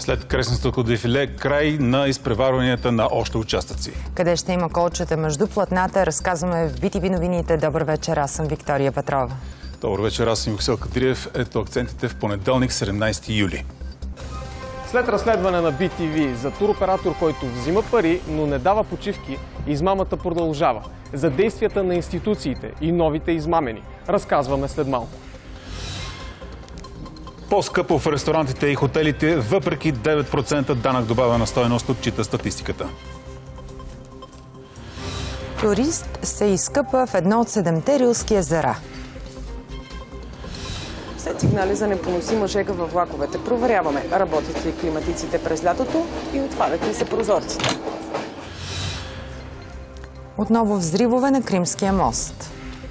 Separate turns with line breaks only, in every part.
След крестническото дефиле, край на изпреварванията на още участъци.
Къде ще има колчета между платната, разказваме в BTV новините. Добър вечер, аз съм Виктория Петрова.
Добър вечер, аз съм Юксел Кадриев. Ето акцентите в понеделник, 17 юли.
След разследване на BTV за туроператор, който взима пари, но не дава почивки, измамата продължава. За действията на институциите и новите измамени разказваме след малко.
По-скъпо в ресторантите и хотелите, въпреки 9% данък добавена стойност, отчита статистиката.
Турист се изкъпа в едно от 7-те рилски езера.
След сигнали за непоносима жега във влаковете проверяваме работят ли климатиците през лятото и отварят ли се прозорците.
Отново взривове на Кримския мост.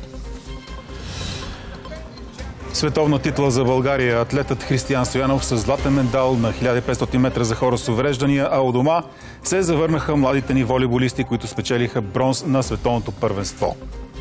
Световна титла за България. Атлетът Християн Стоянов с златен медал на 1500 метра за хора с увреждания, а у дома се завърнаха младите ни волейболисти, които спечелиха бронз на световното първенство.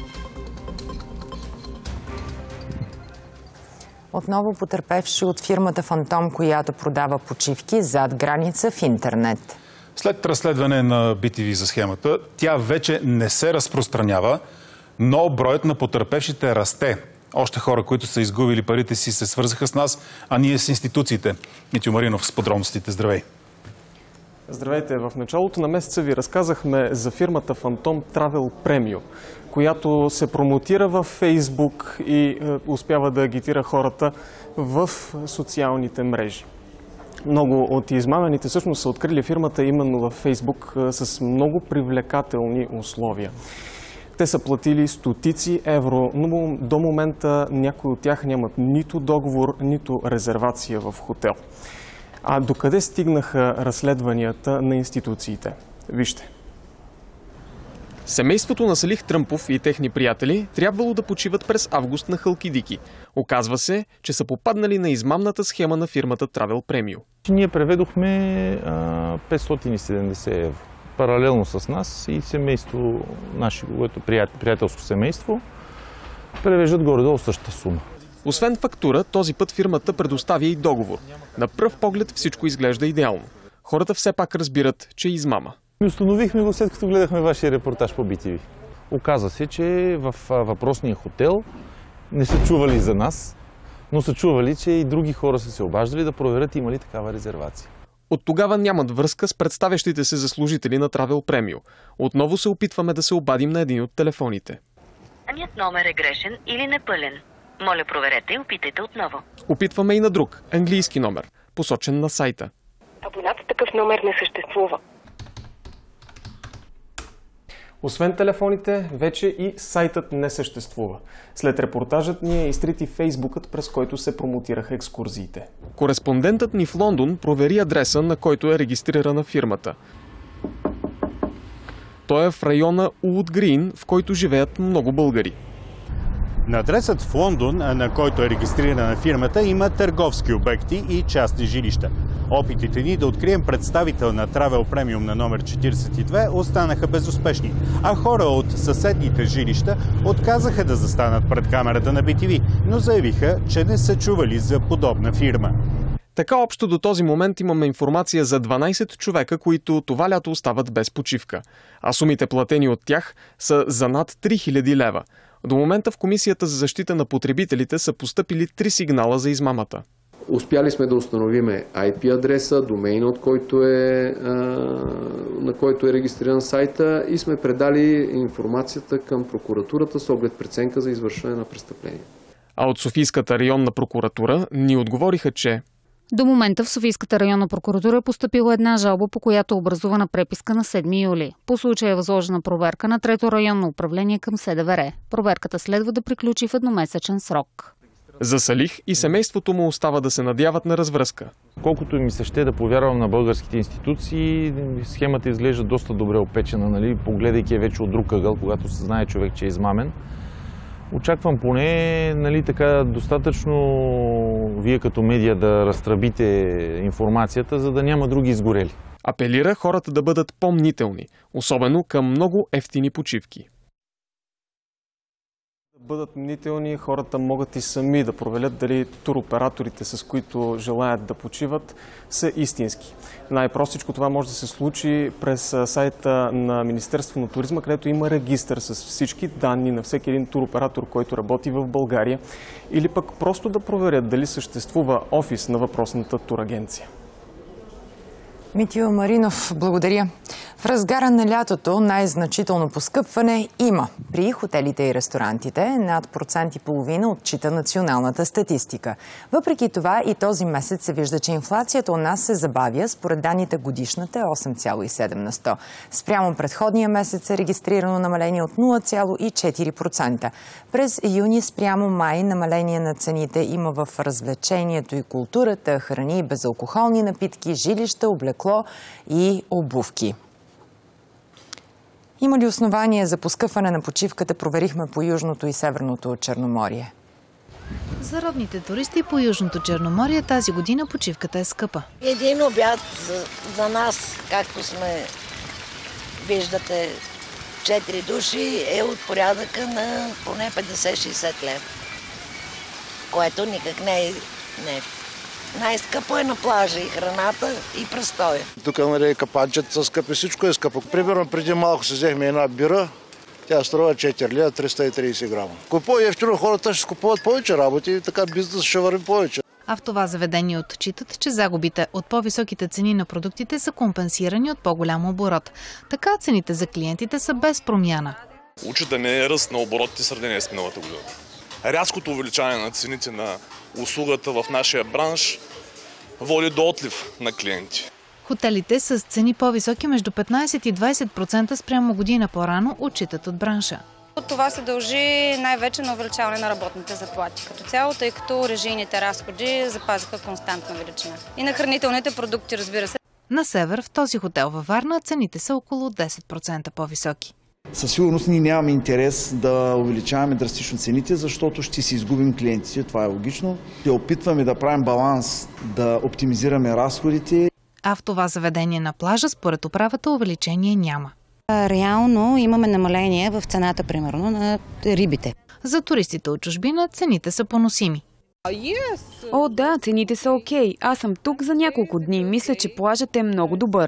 Отново потърпевши от фирмата Фантом, която продава почивки зад граница в интернет.
След разследване на BTV за схемата, тя вече не се разпространява, но броят на потърпевшите расте. Още хора, които са изгубили парите си, се свързаха с нас, а ние с институциите. Митю Маринов с подробностите. Здравей!
Здравейте! В началото на месеца ви разказахме за фирмата Phantom Travel Premium, която се промотира във Фейсбук и успява да агитира хората в социалните мрежи. Много от измамените всъщност са открили фирмата именно във Фейсбук с много привлекателни условия. Те са платили стотици евро, но до момента някои от тях нямат нито договор, нито резервация в хотел. А докъде стигнаха разследванията на институциите? Вижте. Семейството на Салих Тръмпов и техни приятели трябвало да почиват през август на Халкидики. Оказва се, че са попаднали на измамната схема на фирмата Travel Premium.
Ние преведохме 570 евро. Паралелно с нас и семейство, наше приятелско семейство, превеждат горе-долу същата сума.
Освен фактура, този път фирмата предоставя и договор. На пръв поглед всичко изглежда идеално. Хората все пак разбират, че е измама.
Установихме го след като гледахме вашия репортаж по BTV. Оказа се, че в въпросния хотел не са чували за нас, но са чували, че и други хора са се обаждали да проверят има ли такава резервация.
От тогава нямат връзка с представящите се за служители на Travel Premium. Отново се опитваме да се обадим на един от телефоните.
Даният номер е грешен или непълен. Моля, проверете и опитайте отново.
Опитваме и на друг, английски номер, посочен на сайта.
Абонат такъв номер не съществува.
Освен телефоните, вече и сайтът не съществува. След репортажът ни е изтрит и фейсбукът, през който се промотираха екскурзиите. Кореспондентът ни в Лондон провери адреса, на който е регистрирана фирмата. Той е в района Улд Грин, в който живеят много българи.
На адресът в Лондон, на който е регистрирана фирмата, има търговски обекти и частни жилища. Опитите ни да открием представител на Travel Premium на номер 42 останаха безуспешни, а хора от съседните жилища отказаха да застанат пред камерата на BTV, но заявиха, че не са чували за подобна фирма.
Така общо до този момент имаме информация за 12 човека, които това лято остават без почивка, а сумите платени от тях са за над 3000 лева. До момента в Комисията за защита на потребителите са постъпили 3 сигнала за измамата.
Успяли сме да установиме IP адреса, домейна, на който е регистриран сайта и сме предали информацията към прокуратурата с оглед преценка за извършване на престъпление.
А от Софийската районна прокуратура ни отговориха, че
до момента в Софийската районна прокуратура е постъпила една жалба, по която е образувана преписка на 7 юли. По случая е възложена проверка на Трето районно управление към СДВР. Проверката следва да приключи в едномесечен срок.
За Салих и семейството му остава да се надяват на развръзка.
Колкото ми се ще да повярвам на българските институции, схемата изглежда доста добре опечена, нали? Погледайки я вече от друг ъгъл, когато се знае човек, че е измамен. Очаквам поне, нали, така, достатъчно вие като медия да разтръбите информацията, за да няма други изгорели.
Апелира хората да бъдат по-мнителни, особено към много евтини почивки. Бъдат мнителни, хората могат и сами да проверят дали туроператорите, с които желаят да почиват, са истински. Най-простичко това може да се случи през сайта на Министерство на туризма, където има регистър с всички данни на всеки един туроператор, който работи в България, или пък просто да проверят дали съществува офис на въпросната турагенция.
Митю Маринов, благодаря. В разгара на лятото най-значително поскъпване има при хотелите и ресторантите. Над 1,5% отчита националната статистика. Въпреки това и този месец се вижда, че инфлацията у нас се забавя. Според данните годишната е 8,7%. Спрямо предходния месец е регистрирано намаление от 0,4%. През юни спрямо май намаление на цените има в развлечението и културата, храни и безалкохолни напитки, жилища, облекло и обувки. Има ли основание за поскъпване на почивката, проверихме по Южното и Северното Черноморие.
За родните туристи по Южното Черноморие тази година почивката е скъпа.
Един обяд за нас, както сме виждате, 4 души е от порядъка на поне 50-60 лева, което никак не е. Най-скъпо е на плажа и храната, и престоя.
Тук капанчета са скъпи, всичко е скъпо. Примерно преди малко си взехме една бира, тя струва 4 лева, 330 грама. По-евтино хората ще купуват повече работи и така бизнес ще върви повече.
А в това заведение отчитат, че загубите от по-високите цени на продуктите са компенсирани от по-голям оборот. Така цените за клиентите са без промяна.
Учитаме е ръст на оборотите в сравнение с миналата година. Рязкото увеличаване на цените на услугата в нашия бранш води до отлив на клиенти.
Хотелите с цени по-високи между 15 и 20% спрямо година по-рано отчитат от бранша.
Това се дължи най-вече на увеличаване на работните заплати като цяло, тъй като режийните разходи запазиха константна величина. И на хранителните продукти, разбира се.
На север, в този хотел във Варна, цените са около 10% по-високи.
Със сигурност ние нямаме интерес да увеличаваме драстично цените, защото ще си изгубим клиентите. Това е логично. Ще опитваме да правим баланс, да оптимизираме разходите.
А в това заведение на плажа, според управата, увеличение няма.
Реално имаме намаление в цената, примерно, на рибите.
За туристите от чужбина цените са поносими.
О, да, цените са окей. Аз съм тук за няколко дни. Мисля, че плажът е много добър.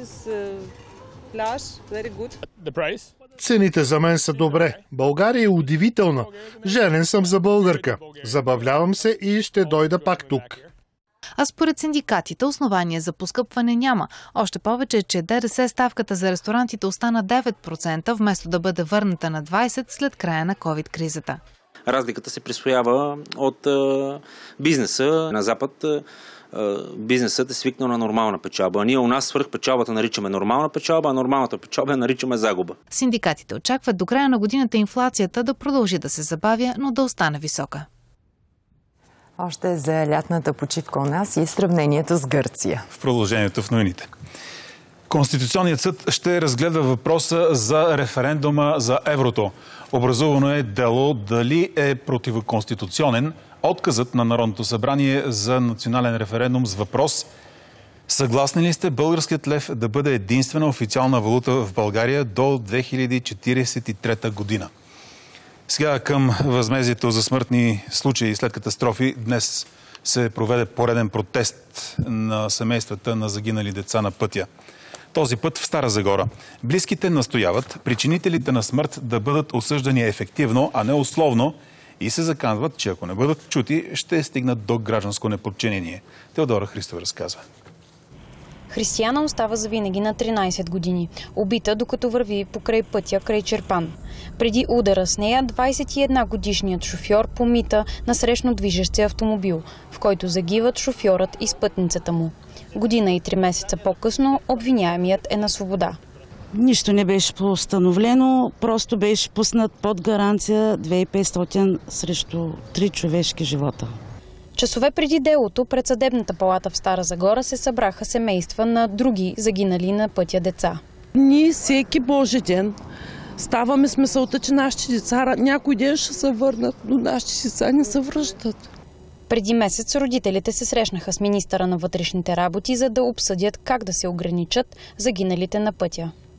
Цените за мен са добре. България е удивителна. Женен съм за българка. Забавлявам се и ще дойда пак тук.
А според синдикатите основания за поскъпване няма. Още повече, че ДДС ставката за ресторантите остана 9%, вместо да бъде върната на 20% след края на COVID-кризата.
Разликата се присвоява от бизнеса. На Запад бизнесът е свикнал на нормална печалба. Ние у нас свръхпечалбата наричаме нормална печалба, а нормалната печалба наричаме загуба.
Синдикатите очакват до края на годината инфлацията да продължи да се забавя, но да остане висока.
Още за лятната почивка у нас и сравнението с Гърция.
В продължението в новините. Конституционният съд ще разгледа въпроса за референдума за еврото. Образувано е дело дали е противоконституционен отказът на Народното събрание за национален референдум с въпрос: съгласни ли сте българският лев да бъде единствена официална валута в България до 2043 година? Сега към възмездието за смъртни случаи след катастрофи. Днес се проведе пореден протест на семействата на загинали деца на пътя. Този път в Стара Загора. Близките настояват причинителите на смърт да бъдат осъждани ефективно, а не условно, и се заканват, че ако не бъдат чути, ще стигнат до гражданско неподчинение. Теодора Христова разказва.
Християна остава завинаги на 13 години, убита докато върви покрай пътя край Чирпан. Преди удара с нея 21-годишният шофьор помита насрещно движещ се автомобил, в който загиват шофьорът и спътницата му. Година и 3 месеца по-късно обвиняемият е на свобода.
Нищо не беше постановлено, просто беше пуснат под гаранция 2500 срещу 3 човешки живота.
Часове преди делото пред съдебната палата в Стара Загора се събраха семейства на други загинали на пътя деца.
Ние всеки Божи ден ставаме с мисълта, че нашите деца някой ден ще се върнат, но нашите деца не се връщат.
Преди месец родителите се срещнаха с министъра на вътрешните работи, за да обсъдят как да се ограничат загиналите на пътя.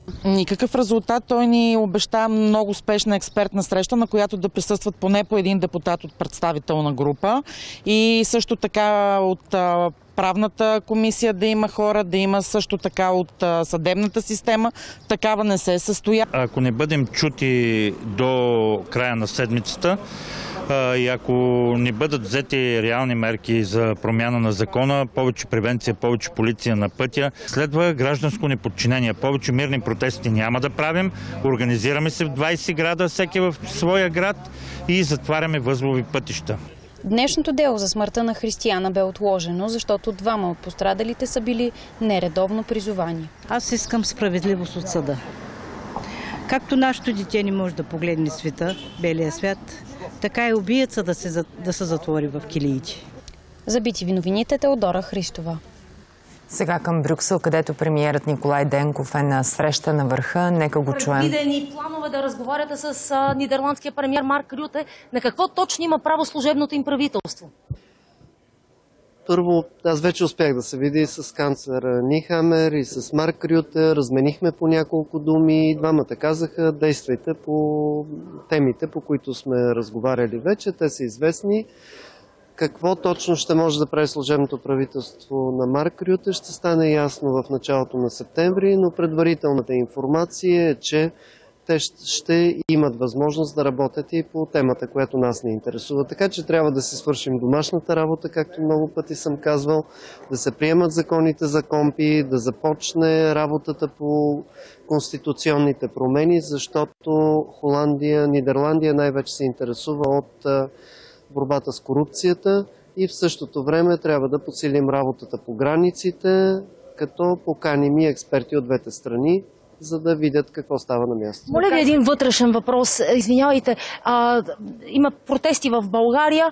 Никакъв резултат. Той ни обеща много спешна експертна среща, на която да присъстват поне по един депутат от представителна група и също така от правната комисия да има хора, да има също така от съдебната система. Такава не се състоя.
Ако не бъдем чути до края на седмицата и ако не бъдат взети реални мерки за промяна на закона, повече превенция, повече полиция на пътя, следва гражданско неподчинение. Повече мирни протести няма да правим. Организираме се в 20 града, всеки в своя град и затваряме възлови пътища.
Днешното дело за смъртта на Християна бе отложено, защото двама от пострадалите са били нередовно призовани.
Аз искам справедливост от съда. Както нашето дете не може да погледне света, белия свят, така и убиеца да се затвори в килиите.
За BTV новините Теодора Христова.
Сега към Брюксел, където премиерът Николай Денков е на среща на върха. Нека го чуем.
Предвидени планове да разговаряте с нидерландския премиер Марк Рюте. На какво точно има право служебното им правителство?
Първо, аз вече успях да се видя и с канцлер Нихамер, и с Марк Рюте. Разменихме по няколко думи. Двамата казаха, действайте по темите, по които сме разговаряли вече. Те са известни. Какво точно ще може да прави служебното правителство на Марк Рюте, ще стане ясно в началото на септември, но предварителната информация е, че те ще имат възможност да работят и по темата, която нас не интересува. Така че трябва да си свършим домашната работа, както много пъти съм казвал, да се приемат законите за КОМПИ, да започне работата по конституционните промени, защото Холандия, Нидерландия най-вече се интересува от борбата с корупцията и в същото време трябва да подсилим работата по границите, като поканим и експерти от двете страни, за да видят какво става на място.
Моля ви един вътрешен въпрос. Извинявайте, има протести в България.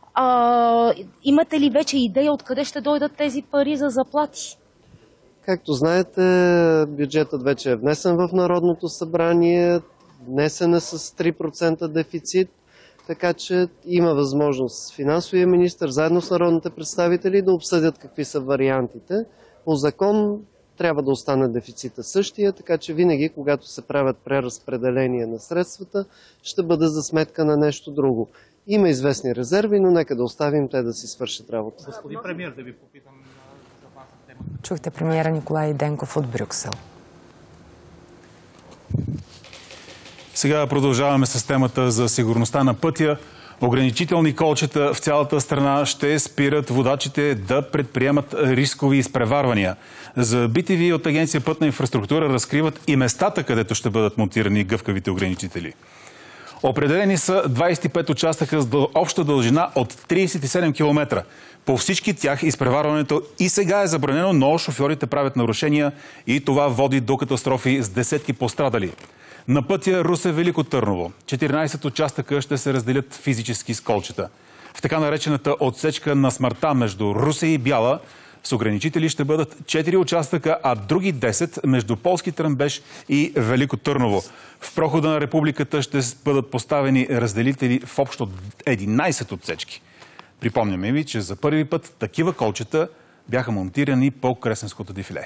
Имате ли вече идея откъде ще дойдат тези пари за заплати?
Както знаете, бюджетът вече е внесен в Народното събрание, внесен е с 3% дефицит. Така че има възможност финансовия министър заедно с народните представители да обсъдят какви са вариантите. По закон трябва да остане дефицита същия, така че винаги, когато се правят преразпределения на средствата, ще бъде за сметка на нещо друго. Има известни резерви, но нека да оставим те да си свършат работа.
Господин премиер, да ви попитам за вас тема.
Чухте премиера Николай Денков от Брюксел.
Сега продължаваме с темата за сигурността на пътя. Ограничителни колчета в цялата страна ще спират водачите да предприемат рискови изпреварвания. За BTV от Агенция Пътна инфраструктура разкриват и местата, където ще бъдат монтирани гъвкавите ограничители. Определени са 25 участъка с обща дължина от 37 км. По всички тях изпреварването и сега е забранено, но шофьорите правят нарушения и това води до катастрофи с десетки пострадали. На пътя Русе-Велико Търново 14 участъка ще се разделят физически с колчета. В така наречената отсечка на смъртта между Русе и Бяла с ограничители ще бъдат 4 участъка, а други 10 между Полски Тръмбеш и Велико Търново. В прохода на републиката ще бъдат поставени разделители в общо 11 отсечки. Припомняме ви, че за първи път такива колчета бяха монтирани по Кресненското дефиле.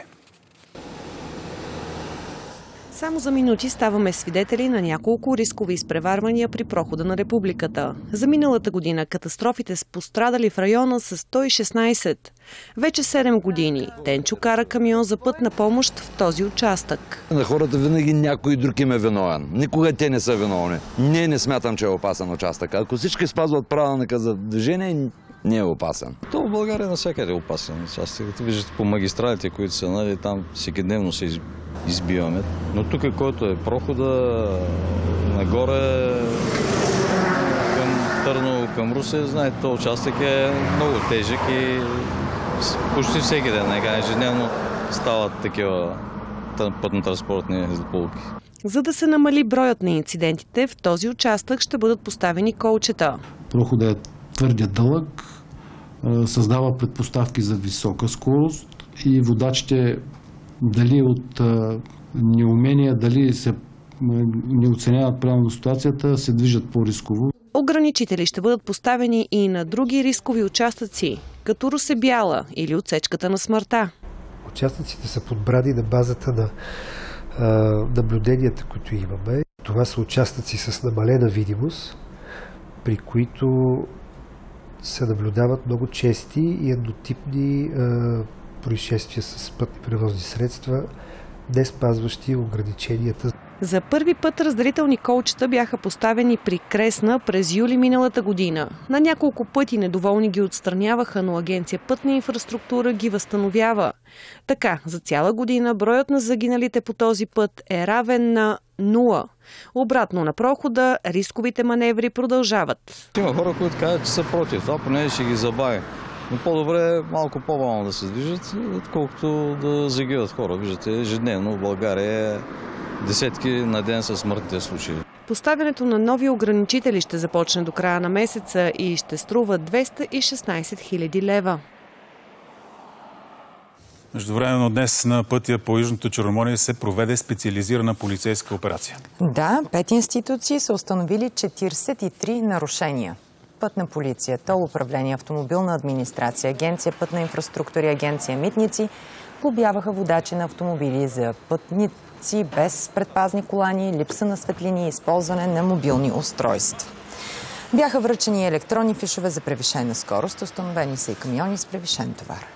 Само за минути ставаме свидетели на няколко рискови изпреварвания при прохода на републиката. За миналата година катастрофите с пострадали в района са 116. Вече 7 години Денчо кара камион за пътна помощ в този участък.
На хората винаги някой друг им е виновен. Никога те не са виновни. Не смятам, че е опасен участък. Ако всички спазват правилника за движение, не е опасен.
То в България навсякъде е опасен. Като виждате по магистралите, които са, нали, там всекидневно се избиваме. Но тук, който е прохода нагоре към Търново, към Русе, знаете, този участък е много тежък и почти всеки ден, ежедневно стават такива пътно-транспортни злополуки.
За да се намали броят на инцидентите, в този участък ще бъдат поставени колчета.
Проходът е твърде дълъг, създава предпоставки за висока скорост и водачите дали от неумения, дали се не оценяват правилно ситуацията, се движат по-рисково.
Ограничители ще бъдат поставени и на други рискови участъци, като Русе-Бяла или отсечката на смъртта.
Участъците са подбрани на базата на
наблюденията, които имаме. Това са участъци с намалена видимост, при които се наблюдават много чести и еднотипни происшествия с пътни превозни средства, не спазващи ограниченията.
За първи път разделителни колчета бяха поставени при Кресна през юли миналата година. На няколко пъти недоволни ги отстраняваха, но Агенция Пътна инфраструктура ги възстановява. Така, за цяла година броят на загиналите по този път е равен на 0. Обратно на прохода, рисковите маневри продължават.
Има хора, които казват, че са против това, поне ще ги забави. Но по-добре малко по-бавно да се движат, отколкото да загиват хора. Виждате, ежедневно в България десетки на ден са смъртните случаи.
Поставянето на нови ограничители ще започне до края на месеца и ще струва 216 хиляди лева.
Междувременно днес на пътя по Южното Черноморие се проведе специализирана полицейска операция.
Да, 5 институции са установили 43 нарушения. Пътна полиция, тол управление, автомобилна администрация, Агенция Пътна инфраструктура и Агенция Митници глобяваха водачи на автомобили за пътници без предпазни колани, липса на светлини и използване на мобилни устройства. Бяха връчени електронни фишове за превишена скорост, установени са и камиони с превишен товар.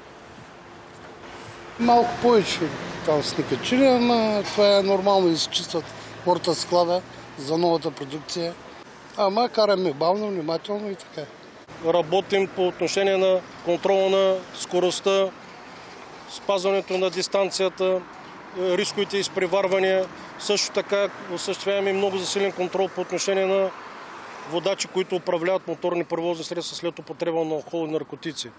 Малко повече там сме качили, ама това е нормално да се чистват хората склада за новата продукция. Ама караме бавно, внимателно и така.
Работим по отношение на контрола на скоростта, спазването на дистанцията, рисковите изпреварвания. Също така осъществяваме много засилен контрол по отношение на водачи, които управляват моторни превозни средства след употреба на алкохол и наркотици.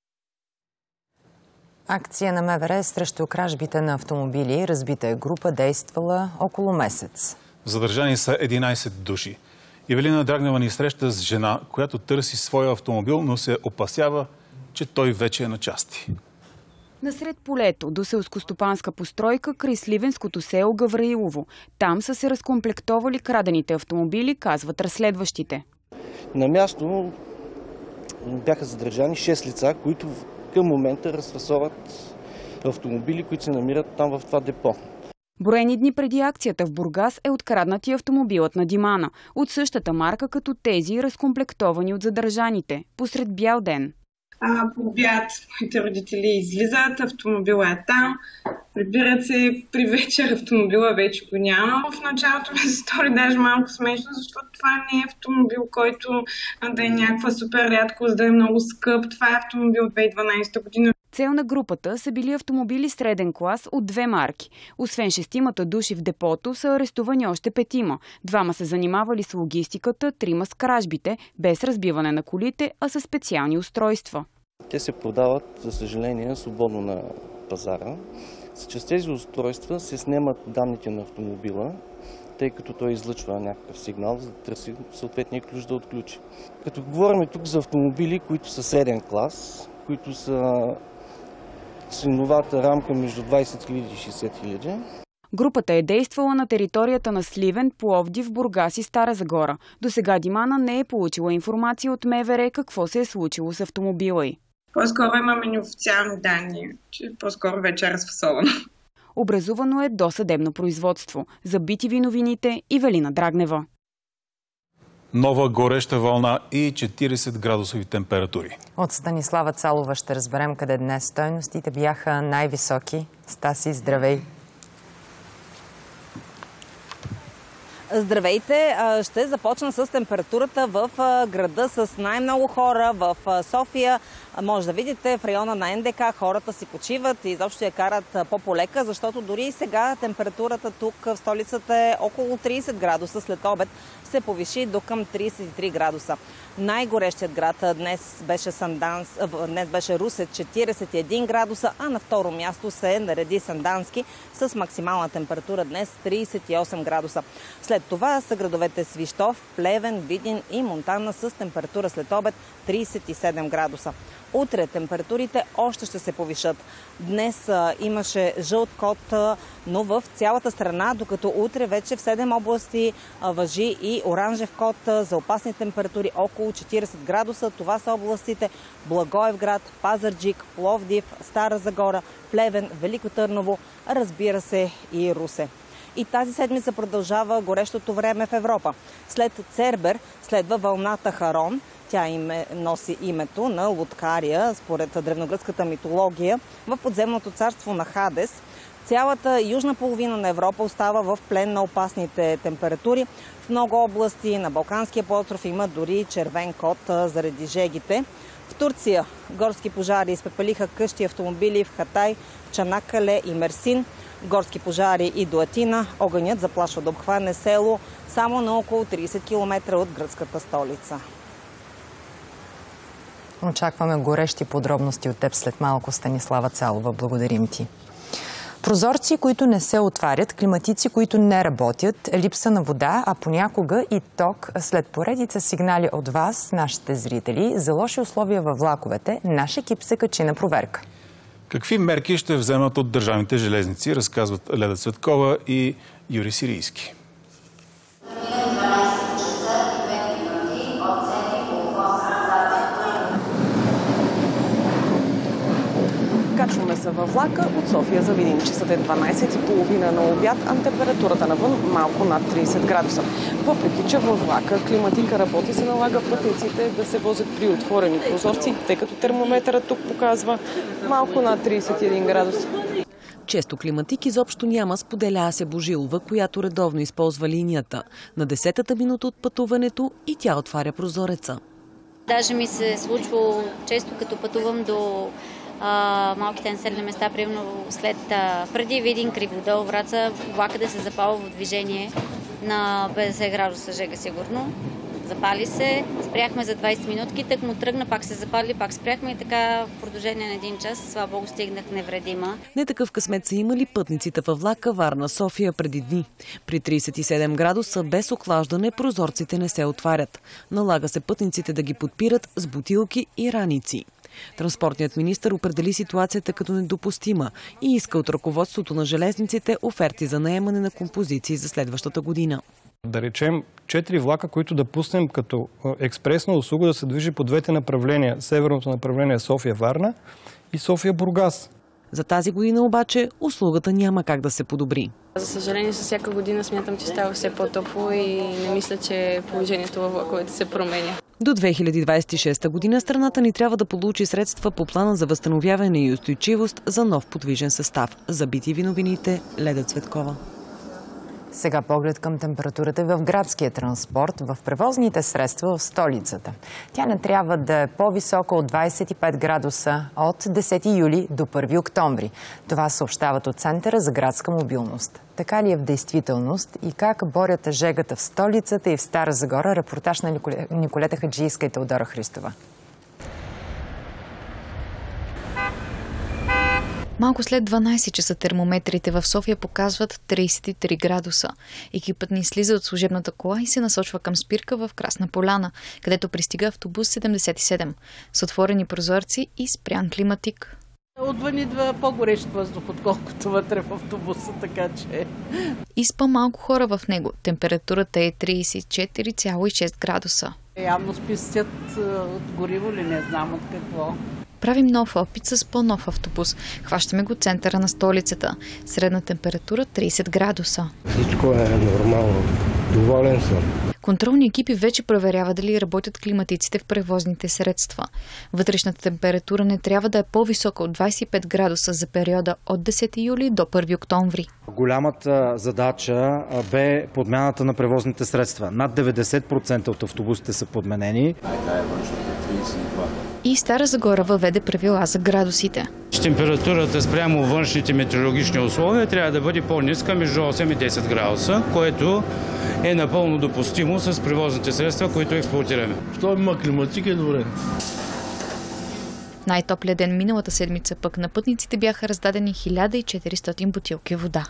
Акция на МВР срещу кражбите на автомобили. Разбита е група, действала около месец.
Задържани са 11 души. Ивелина Драгнева ни среща с жена, която търси своя автомобил, но се опасява, че той вече е на части.
Насред полето, до селскостопанска постройка край сливенското село Гавраилово. Там са се разкомплектовали крадените автомобили, казват разследващите.
На място бяха задържани 6 лица, които към момента разфасоват автомобили, които се намират там в това депо.
Броени дни преди акцията в Бургас е откраднати автомобилът на Димана. От същата марка като тези, разкомплектовани от задържаните. Посред бял ден.
По обяд моите родители излизат, автомобила е там. Прибират се, при вечер автомобила вече го няма. В началото ми се стори даже малко смешно, защото това не е автомобил, който да е някаква супер рядкост, да е много скъп. Това е автомобил от 2012 година.
Цел на групата са били автомобили среден клас от 2 марки. Освен 6 души в депото са арестувани още 5. 2 се занимавали с логистиката, 3 с кражбите, без разбиване на колите, а с специални устройства.
Те се продават, за съжаление, свободно на пазара. Чрез тези устройства се снемат данните на автомобила, тъй като той излъчва някакъв сигнал, за да търси съответния ключ да отключи. Като говорим тук за автомобили, които са среден клас, които са ценовата рамка между 20 000 и 60 000.
Групата е действала на територията на Сливен, Пловдив, Бургас и Стара Загора. Досега Димана не е получила информация от МВР какво се е случило с автомобила й.
По-скоро имаме неофициални данни, че по-скоро вече е разфасовано.
Образувано е досъдебно производство. За BTV новините Ивелина Драгнева.
Нова гореща вълна и 40 градусови температури.
От Станислава Цалова ще разберем къде днес стойностите бяха най-високи. Стаси, здравей!
Здравейте! Ще започна с температурата в града с най-много хора в София. Може да видите в района на НДК хората си почиват и изобщо я карат по-полека, защото дори и сега температурата тук в столицата е около 30 градуса. След обед се повиши до към 33 градуса. Най-горещият град днес беше Русе, 41 градуса, а на второ място се нареди Сандански с максимална температура днес 38 градуса. След това са градовете Свищов, Плевен, Видин и Монтана с температура след обед 37 градуса. Утре температурите още ще се повишат. Днес имаше жълт код, но в цялата страна, докато утре вече в 7 области важи и оранжев код за опасни температури около 40 градуса. Това са областите Благоевград, Пазарджик, Пловдив, Стара Загора, Плевен, Велико Търново, разбира се и Русе. И тази седмица продължава горещото време в Европа. След Цербер следва вълната Харон. Тя носи името на лодкария, според древногръцката митология, в подземното царство на Хадес. Цялата южна половина на Европа остава в плен на опасните температури. В много области на Балканския полуостров има дори червен код заради жегите. В Турция горски пожари изпепелиха къщи и автомобили в Хатай, Чанаккале и Мерсин. Горски пожари и до Атина. Огънят заплашва да обхване село само на около 30 км от гръцката столица.
Очакваме горещи подробности от теб след малко, Станислава Цалова. Благодарим ти. Прозорци, които не се отварят, климатици, които не работят, липса на вода, а понякога и ток след поредица сигнали от вас, нашите зрители, за лоши условия във влаковете, наш екип се качи на проверка.
Какви мерки ще вземат от държавните железници, разказват Леда Цветкова и Юрий Сирийски.
Качваме се във влака от София за Видин. Часът е 12:30 на обяд, а температурата навън малко над 30 градуса. Въпреки че във влака климатика работи, се налага пътниците да се возят при отворени прозорци, тъй като термометърът тук показва малко над 31 градуса. Често климатик изобщо няма, споделя Ася Божилова, която редовно използва линията. На 10-та минута от пътуването и тя отваря прозореца.
Даже ми се случва често, като пътувам до малките населени места, примерно преди Видин, Криводол, Враца, влака да се запалва в движение на 50 градуса жега сигурно. Запали се, спряхме за 20 минутки, так му тръгна, пак се запали, пак спряхме и така в продължение на един час, слава Богу, стигнах невредима.
Не такъв късмет са имали пътниците във влака Варна-София преди дни. При 37 градуса без охлаждане прозорците не се отварят. Налага се пътниците да ги подпират с бутилки и раници. Транспортният министър определи ситуацията като недопустима и иска от ръководството на железниците оферти за наемане на композиции за следващата година.
Да речем 4 влака, които да пуснем като експресна услуга да се движи по двете направления. Северното направление София-Варна и София-Бургас.
За тази година обаче услугата няма как да се подобри.
За съжаление, с всяка година смятам, че става все по-топло и не мисля, че положението във влаковете се променя.
До 2026 година страната ни трябва да получи средства по плана за възстановяване и устойчивост за нов подвижен състав. За BTV новините, Леда Цветкова.
Сега поглед към температурата в градския транспорт, в превозните средства в столицата. Тя не трябва да е по-висока от 25 градуса от 10 юли до 1 октомври. Това съобщават от Центъра за градска мобилност. Така ли е в действителност и как борят жегата в столицата и в Стара Загора? Репортаж на Николета Хаджийска и Теодора Христова.
Малко след 12 часа термометрите в София показват 33 градуса. Екипът ни слиза от служебната кола и се насочва към спирка в Красна поляна, където пристига автобус 77 с отворени прозорци и спрян климатик.
Отвън идва по-горещ въздух, отколкото вътре в автобуса, така че...
Изпа малко хора в него. Температурата е 34,6 градуса.
Явно списъцят от гориво ли, не знам от какво.
Правим нов опит с по-нов автобус. Хващаме го центъра на столицата. Средна температура 30 градуса.
Всичко е нормално. Доволен съм.
Контролни екипи вече проверяват дали работят климатиците в превозните средства. Вътрешната температура не трябва да е по-висока от 25 градуса за периода от 10 юли до 1 октомври.
Голямата задача бе подмяната на превозните средства. Над 90% от автобусите са подменени.
И Стара Загора въведе правила за градусите.
Температурата спрямо външните метеорологични условия трябва да бъде по-ниска между 8 и 10 градуса, което е напълно допустимо с превозните средства, които експлоатираме.
Що има климатика, е добре.
Най-топлия ден миналата седмица пък на пътниците бяха раздадени 1400 бутилки вода.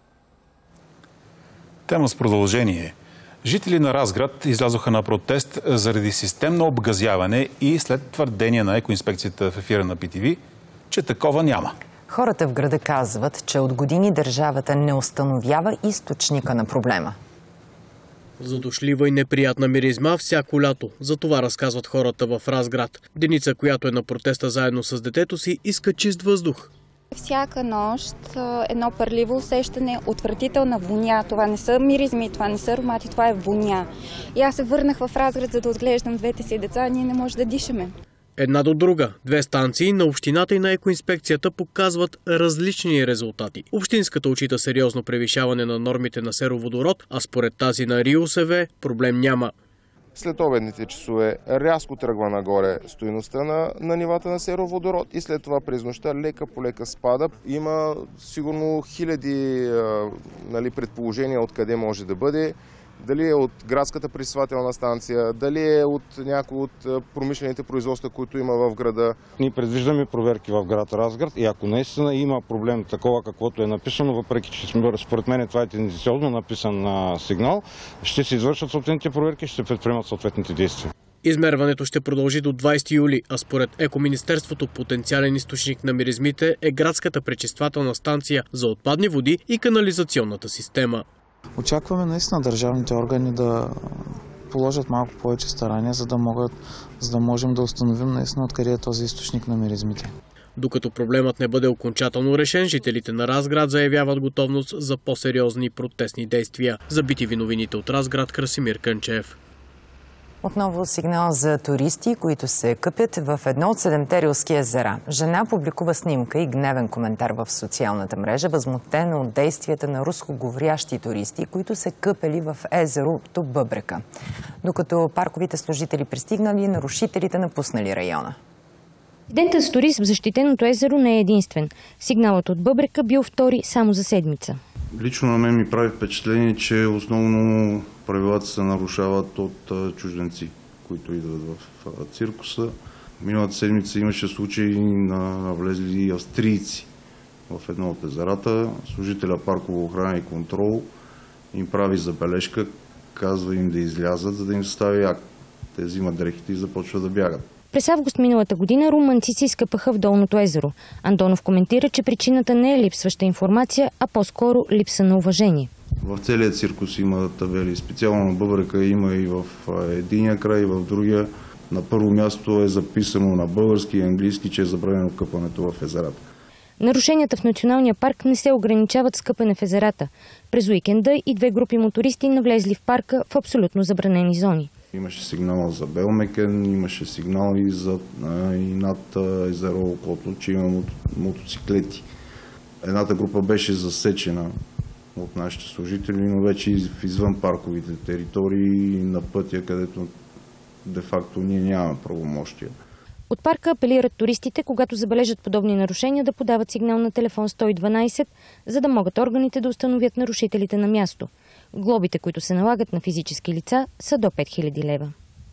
Тема с продължение. Жители на Разград излязоха на протест заради системно обгазяване и след твърдение на екоинспекцията в ефира на BTV, че такова няма.
Хората в града казват, че от години държавата не установява източника на проблема.
Задушлива и неприятна миризма всяко лято. За това разказват хората в Разград. Деница, която е на протеста заедно с детето си, иска чист въздух.
Всяка нощ едно парливо усещане, отвратителна воня. Това не са миризми, това не са аромати, това е воня. И аз се върнах в Разград, за да отглеждам двете си деца, а ние не можем да дишаме.
Една до друга, две станции на общината и на екоинспекцията показват различни резултати. Общинската отчита сериозно превишаване на нормите на сероводород, а според тази на РИОСВ проблем няма.
След обедните часове рязко тръгва нагоре стойността на нивата на сероводород и след това през нощта лека по лека спада. Има сигурно хиляди предположения откъде може да бъде. Дали е от градската пречиствателна станция, дали е от някои от промишлените производства, които има в града.
Ние предвиждаме проверки в град Разград и ако наистина има проблем такова, каквото е написано, въпреки че според мен това е тенденциозно написан сигнал, ще се извършат съответните проверки и ще се предприемат съответните действия.
Измерването ще продължи до 20 юли, а според Екоминистерството потенциален източник на миризмите е градската пречиствателна станция за отпадни води и канализационната система.
Очакваме наистина държавните органи да положат малко повече старания, за да можем да установим наистина откъде е този източник на миризмите.
Докато проблемът не бъде окончателно решен, жителите на Разград заявяват готовност за по-сериозни протестни действия. За BTV новините от Разград, Красимир Кънчев.
Отново сигнал за туристи, които се къпят в едно от 7-те рилски езера. Жена публикува снимка и гневен коментар в социалната мрежа, възмутена от действията на рускоговорящи туристи, които се къпели в езерото Бъбрека. Докато парковите служители пристигнали, нарушителите напуснали района.
Инцидентът с турист в защитеното езеро не е единствен. Сигналът от Бъбрека бил втори само за седмица.
Лично на мен ми прави впечатление, че основно правилата се нарушават от чужденци, които идват в циркуса. Миналата седмица имаше случаи на навлезли австрийци в едно от езерата. Служителя парково охрана и контрол им прави забележка, казва им да излязат, за да им състави акт. Те взимат дрехите и започват да бягат.
През август миналата година румънци се изкъпаха в Долното езеро. Антонов коментира, че причината не е липсваща информация, а по-скоро липса на уважение.
В целия циркус има табели. Специално на Бъбрека има и в единия край, и в другия. На първо място е записано на български и английски, че е забранено къпането в езерата.
Нарушенията в националния парк не се ограничават с къпане в езерата. През уикенда и две групи мотористи навлезли в парка в абсолютно забранени зони.
Имаше сигнал за Белмекен, имаше сигнал и над езеро около, че има мотоциклети. Едната група беше засечена от нашите служители, но вече извън парковите територии на пътя, където де-факто ние нямаме правомощия.
От парка апелират туристите, когато забележат подобни нарушения, да подават сигнал на телефон 112, за да могат органите да установят нарушителите на място. Глобите, които се налагат на физически лица, са до 5000 лева.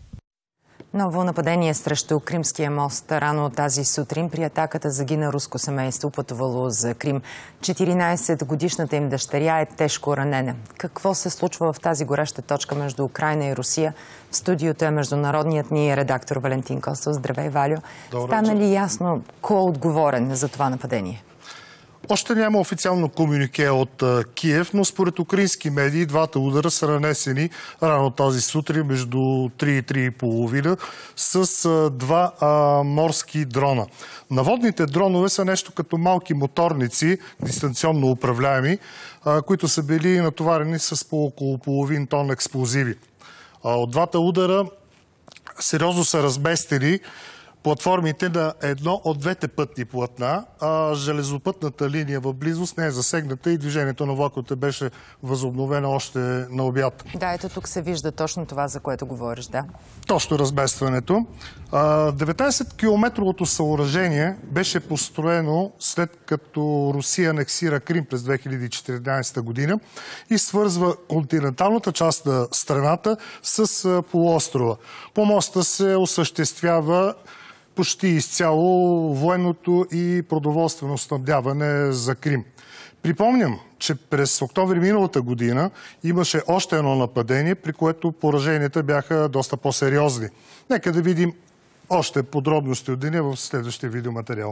Ново нападение срещу Кримския мост. Рано тази сутрин при атаката загина руско семейство, пътувало за Крим. 14-годишната им дъщеря е тежко ранена. Какво се случва в тази гореща точка между Украйна и Русия? В студиото е международният ни редактор Валентин Костов. Здравей, Валю. Стана ли ясно кой е отговорен за това нападение?
Още няма официално комюнике от Киев, но според украински медии двата удара са нанесени рано тази сутрин между 3 и 3,5 с два морски дрона. Наводните дронове са нещо като малки моторници, дистанционно управляеми, които са били натоварени с по около половин тон експлозиви. От двата удара сериозно са разместени платформите на едно от двете пътни платна, а железопътната линия в близост не е засегната и движението на влаковете беше възобновено още на обяд.
Да, ето тук се вижда точно това, за което говориш, да.
Точно разместването. 19-километровото съоръжение беше построено след като Русия анексира Крим през 2014 година и свързва континенталната част на страната с полуострова. По моста се осъществява почти изцяло военното и продоволствено снабдяване за Крим. Припомням, че през октомври миналата година имаше още едно нападение, при което пораженията бяха доста по-сериозни. Нека да видим още подробности от деня в следващия видеоматериал.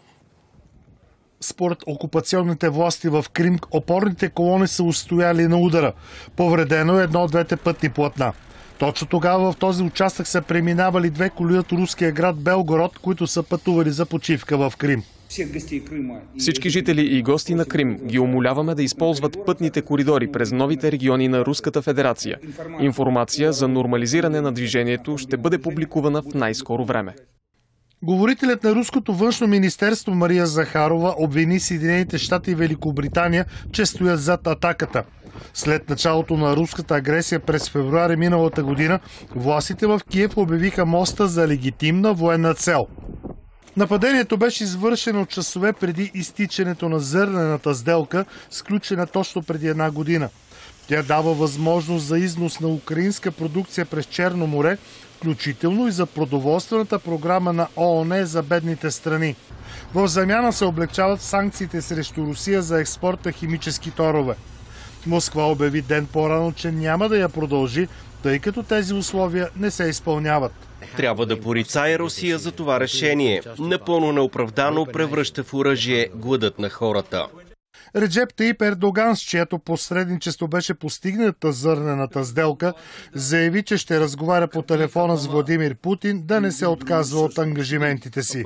Според окупационните власти в Крим, опорните колони са устояли на удара. Повредено е едно от двете пътни платна. Точно тогава в този участък са преминавали две коли от руския град Белгород, които са пътували за почивка в Крим.
Всички жители и гости на Крим ги умоляваме да използват пътните коридори през новите региони на Руската федерация. Информация за нормализиране на движението ще бъде публикувана в най-скоро време.
Говорителят на Руското външно министерство Мария Захарова обвини Съединените щати и Великобритания, че стоят зад атаката. След началото на руската агресия през февруари миналата година, властите в Киев обявиха моста за легитимна военна цел. Нападението беше извършено часове преди изтичането на зърнената сделка, сключена точно преди една година. Тя дава възможност за износ на украинска продукция през Черно море, включително и за продоволствената програма на ООН за бедните страни. В замяна се облегчават санкциите срещу Русия за експорт на химически торове. Москва обяви ден по-рано, че няма да я продължи, тъй като тези условия не се изпълняват.
Трябва да порицае Русия за това решение. Напълно неоправдано превръща в оръжие гладът на хората.
Реджеп Таип Ердоган, с чието посредничество беше постигната зърнената сделка, заяви, че ще разговаря по телефона с Владимир Путин да не се отказва от ангажиментите си.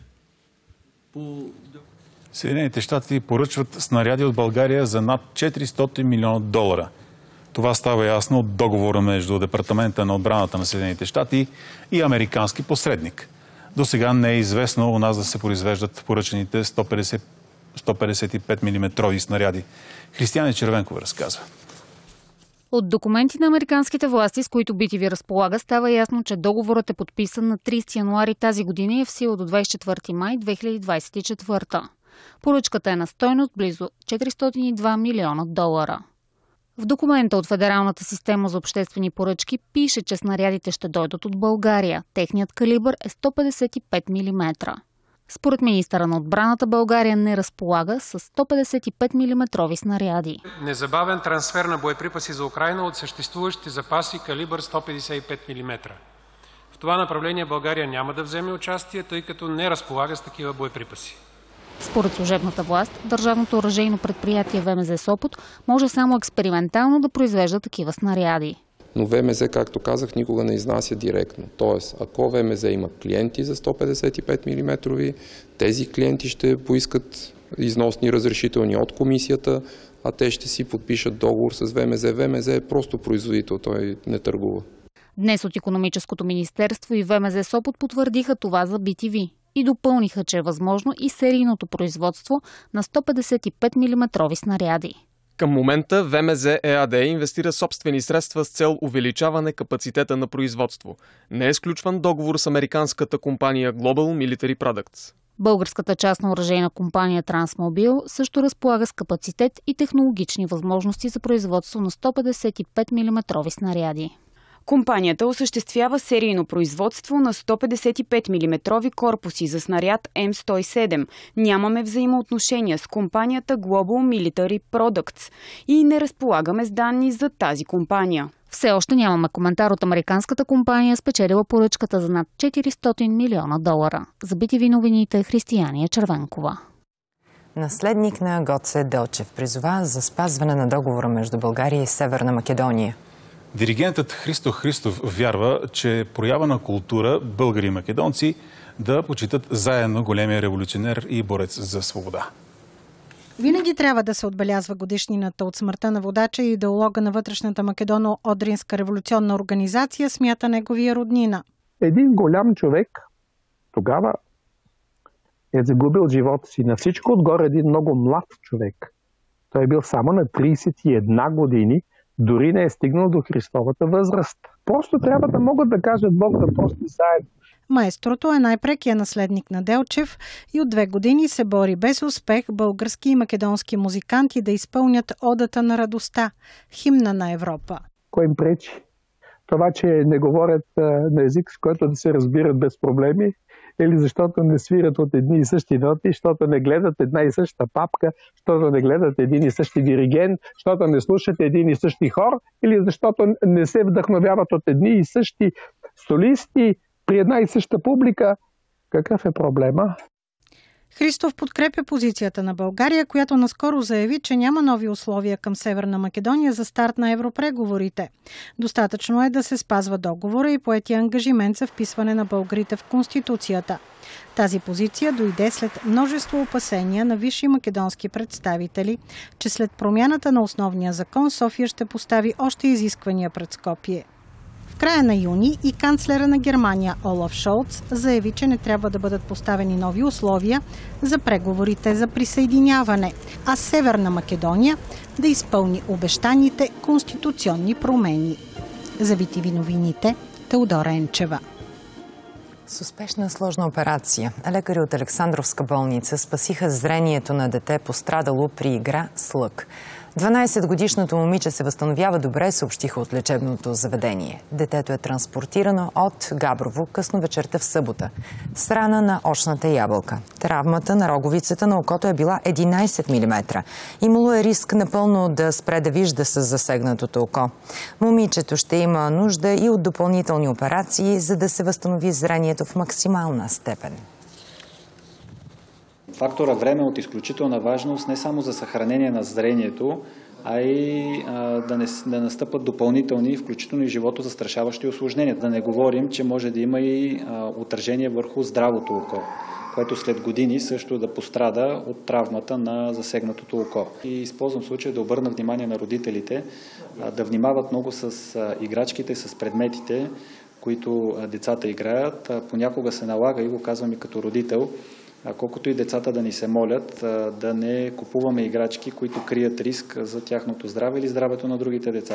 Съединените щати поръчват снаряди от България за над $400 милиона. Това става ясно от договора между Департамента на отбраната на Съединените щати и американски посредник. До сега не е известно у нас да се произвеждат поръчените 155 мм снаряди. Християна Червенкова разказва.
От документи на американските власти, с които BTV разполага, става ясно, че договорът е подписан на 30 януари тази година и е в сила до 24 май 2024. Поръчката е на стойност близо $402 милиона. В документа от Федералната система за обществени поръчки пише, че снарядите ще дойдат от България. Техният калибър е 155 мм. Според министъра на отбраната, България не разполага с 155 мм снаряди.
Незабавен трансфер на боеприпаси за Украйна от съществуващите запаси калибър 155 мм. В това направление България няма да вземе участие, тъй като не разполага с такива боеприпаси.
Според служебната власт, държавното оръжейно предприятие ВМЗ Сопот може само експериментално да произвежда такива снаряди.
Но ВМЗ, както казах, никога не изнася директно. Тоест, ако ВМЗ има клиенти за 155 мм, тези клиенти ще поискат износни разрешителни от комисията, а те ще си подпишат договор с ВМЗ. ВМЗ е просто производител, той не търгува.
Днес от Икономическото министерство и ВМЗ Сопот потвърдиха това за BTV и допълниха, че е възможно и серийното производство на 155 мм снаряди.
Към момента ВМЗ ЕАД инвестира собствени средства с цел увеличаване капацитета на производство. Не е сключван договор с американската компания Global Military Products.
Българската частна оръжейна компания Трансмобил също разполага с капацитет и технологични възможности за производство на 155 мм снаряди.
Компанията осъществява серийно производство на 155 мм корпуси за снаряд М107. Нямаме взаимоотношения с компанията Global Military Products и не разполагаме с данни за тази компания.
Все още нямаме коментар от американската компания, спечелила поръчката за над $400 милиона. За BTV новините Християния Червенкова.
Наследник на Гоце Делчев призова за спазване на договора между България и Северна Македония.
Диригентът Христо Христов вярва, че проява на култура българи и македонци да почитат заедно големия революционер и борец за свобода.
Винаги трябва да се отбелязва годишнината от смъртта на водача и идеолога на вътрешната македоно-одринска революционна организация, смята неговия роднина.
Един голям човек тогава е загубил живота си. На всичко отгоре един много млад човек. Той е бил само на 31 години, дори не е стигнал до Христовата възраст. Просто трябва да могат да кажат Бог да прости заедно.
Маестрото е най-прекия наследник на Делчев и от 2 години се бори без успех български и македонски музиканти да изпълнят Одата на радостта, химна на Европа.
Кой им пречи? Това, че не говорят на език, с който да се разбират без проблеми, или защото не свират от едни и същи ноти, защото не гледат една и съща папка, защото не гледат един и същи диригент, защото не слушат един и същи хор, или защото не се вдъхновяват от едни и същи солисти при една и съща публика. Какъв е проблема?
Христов подкрепя позицията на България, която наскоро заяви, че няма нови условия към Северна Македония за старт на европреговорите. Достатъчно е да се спазва договора и поетия ангажимент за вписване на българите в Конституцията. Тази позиция дойде след множество опасения на висши македонски представители, че след промяната на основния закон София ще постави още изисквания пред Скопие. В края на юни и канцлера на Германия Олаф Шолц заяви, че не трябва да бъдат поставени нови условия за преговорите за присъединяване, а Северна Македония да изпълни обещаните конституционни промени. За BTV новините, Теодора Енчева.
С успешна сложна операция лекари от Александровска болница спасиха зрението на дете, пострадало при игра с лък. 12-годишното момиче се възстановява добре, съобщиха от лечебното заведение. Детето е транспортирано от Габрово късно вечерта в събота с рана на очната ябълка. Травмата на роговицата на окото е била 11 мм. Имало е риск напълно да спре да вижда с засегнатото око. Момичето ще има нужда и от допълнителни операции, за да се възстанови зрението в максимална степен.
Фактора време е от изключителна важност не само за съхранение на зрението, а и да настъпат допълнителни, включително и живото застрашаващи усложнения. Да не говорим, че може да има и отражение върху здравото око, което след години също да пострада от травмата на засегнатото око. И използвам случая да обърна внимание на родителите да внимават много с играчките, с предметите, които децата играят. Понякога се налага, и го казвам и като родител, колкото и децата да ни се молят, да не купуваме играчки, които крият риск за тяхното здраве или здравето на другите деца.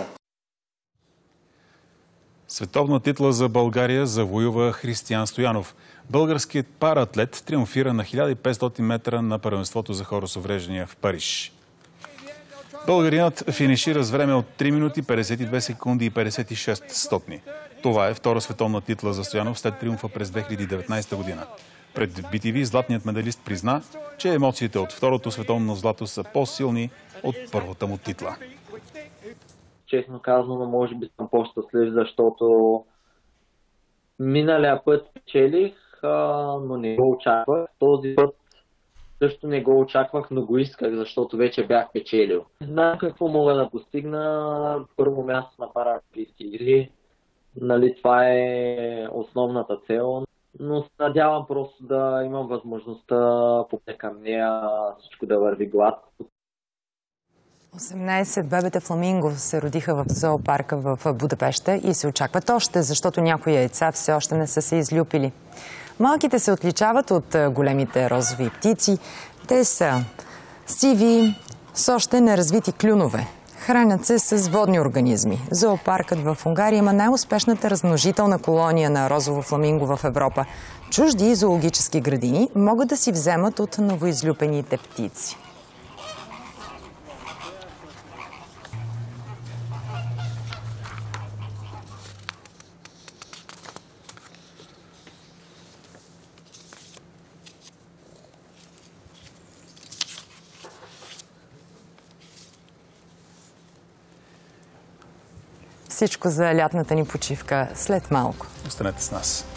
Световна титла за България завоюва Християн Стоянов. Българският параатлет триумфира на 1500 метра на първенството за хора с увреждания в Париж. Българинът финишира с време от 3 минути 52 секунди и 56 стотни. Това е втора световна титла за Стоянов след триумфа през 2019 година. Пред BTV златният медалист призна, че емоциите от второто световно злато са по-силни от първата му титла.
Честно казано, може би съм по-щастлив, защото миналия път печелих, но не го очаквах. Този път също не го очаквах, но го исках, защото вече бях печелил. Знам какво мога да постигна. Първо място на паралимпийски игри. Нали, това е основната цел. Но се надявам просто да имам възможността към нея всичко да върви гладко.
18 бебета фламинго се родиха в зоопарка в Будапеща и се очакват още, защото някои яйца все още не са се излюпили. Малките се отличават от големите розови птици. Те са сиви, с още неразвити клюнове. Хранят се с водни организми. Зоопаркът в Унгария има най-успешната размножителна колония на розово фламинго в Европа. Чужди зоологически градини могат да си вземат от новоизлюпените птици. Всичко за лятната ни почивка след малко.
Останете с нас.